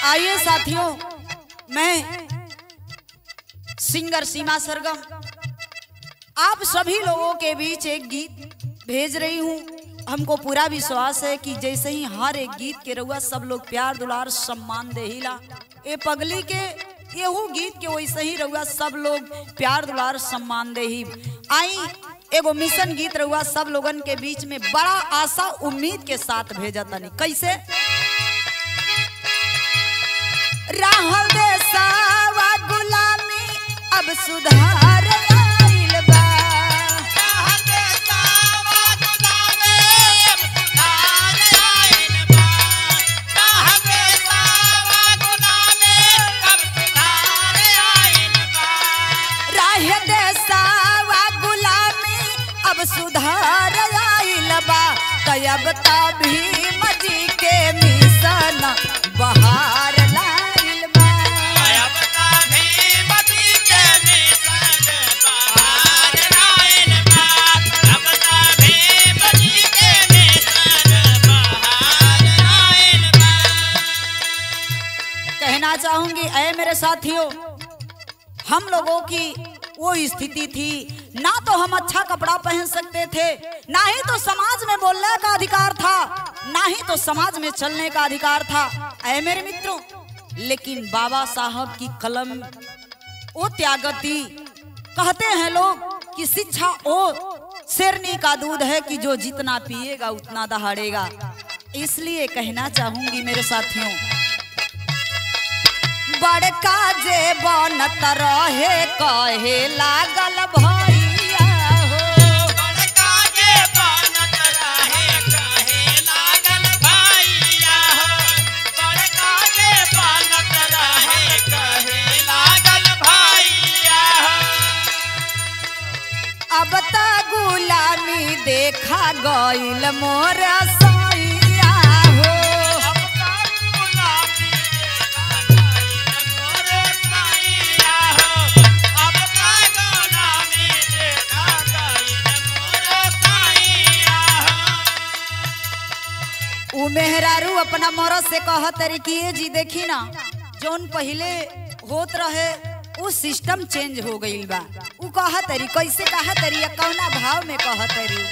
आइए साथियों, मैं सिंगर सीमा सरगम आप सभी लोगों के बीच एक गीत भेज रही हूँ। हमको पूरा विश्वास है कि जैसे ही हर एक गीत के रहुआ सब लोग प्यार दुलार सम्मान देहिला, ए पगली के येहू गीत के वैसे ही रहुआ सब लोग प्यार दुलार सम्मान देही। आई एगो मिशन गीत रहुआ सब लोगन के बीच में बड़ा आशा उम्मीद के साथ भेजा तनी। कैसे राहल देसावा गुलामी अब सुधार आइल बा, राहल देसावा गुलामी अब सुधार आइल बा, राहल देसावा गुलामी अब सुधार आइल बा, राह देसावा गुलामी अब सुधार आइल बा, तब तभी मजी के मिशन बहार लाइल बा, अब तभी मजी के मिशन बहार आइल बा, अब तभी मजी के मिशन बहार आइल बा। कहना चाहूंगी ऐ मेरे साथियों, हम लोगों की वो स्थिति थी ना तो हम अच्छा कपड़ा पहन सकते थे, ना ही तो समाज में बोलने का अधिकार था, ना ही तो समाज में चलने का अधिकार था ऐ मेरे मित्रों। लेकिन बाबा साहब की कलम वो त्यागती। कहते हैं लोग कि शिक्षा वो शेरनी का दूध है कि जो जितना पिएगा उतना दहाड़ेगा। इसलिए कहना चाहूंगी मेरे साथियों, बड़का जे बनत रहे कहे लागल भैया हो, बड़का जे बनत रहे कहे लागल भैया हो, बड़का जे बनत रहे कहे लागल भैया हो। अब त गुलामी देखा गइल मोर सैया हो, अब तक गुलामी देखा गइल मोर सैया हो, अब तक गुलामी देखा गइल मोर सैया हो। उ मेहरारू अपना मरद से कहत तरी कि ये जी देखी ना, जोन पहले होत रहे वो सिस्टम चेंज हो गइल बा। उ कहत तरी कैसे कहत तरी या कौना भाव में कहत तरी,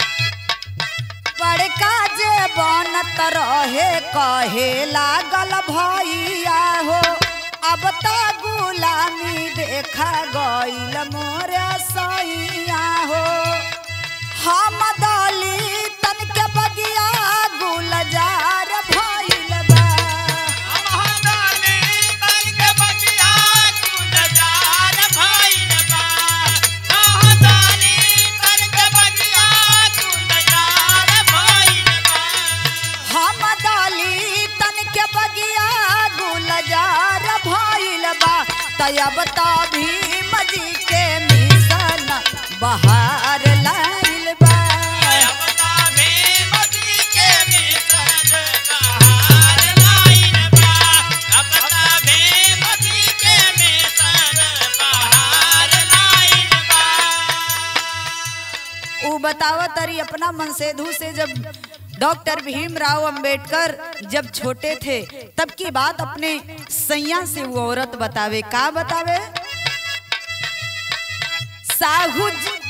बड़का जे बनत रहे कहे लागल भैया हो, अब त गुलामी देखा गइल मोर सैया हो, हम दलितन के बगिया गुलजार भइल बा, हम दलितन के बगिया गुलजार भइल बा, हम दलितन के बगिया गुलजार भइल बा, हम दलितन के बगिया गुलजार भइल बा, तब तभी मजी के मिशन बहार लाइल बा, अब तभी मजी के मिशन बहार लाइल बा, अब तभी मजी के मिशन बहार लाइल बा। उ बतावत तरी अपना मनसेधु से, जब डॉक्टर भीमराव अंबेडकर जब छोटे थे तब की बात अपने सैया से वो औरत बतावे। का बतावे, साहू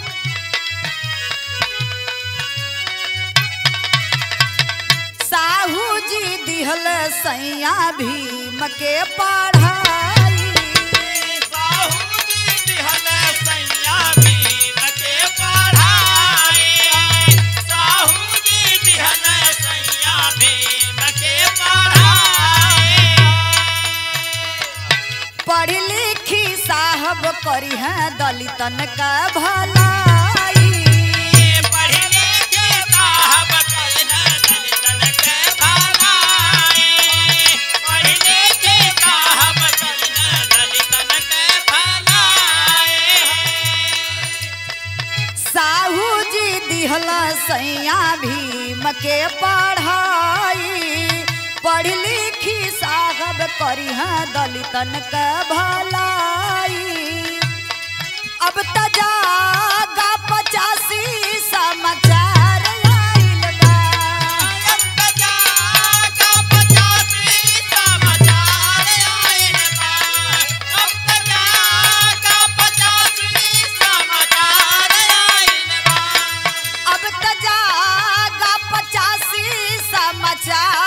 जी दिहल सैया भीम के पढ़ाई, साहू जी दिहल सैया भीम के पढ़ाई, साहू जी दिहल सैया भीम के पढ़ाई, पढ़ लिखी साहब करी है दलितन का भलाई, पढ़ लिखे साहब करिहा दलितन के भलाई, पढ़ लिखे साहब करिहा दलितन के भलाई। साहू जी दिहल सैया भीम के पढ़ाई, पढ़ लिखी साहब करी है दलितन का भलाई, अब त जागा 85 समाचार आइल बा, अब तक जागा 85 समाचार चाल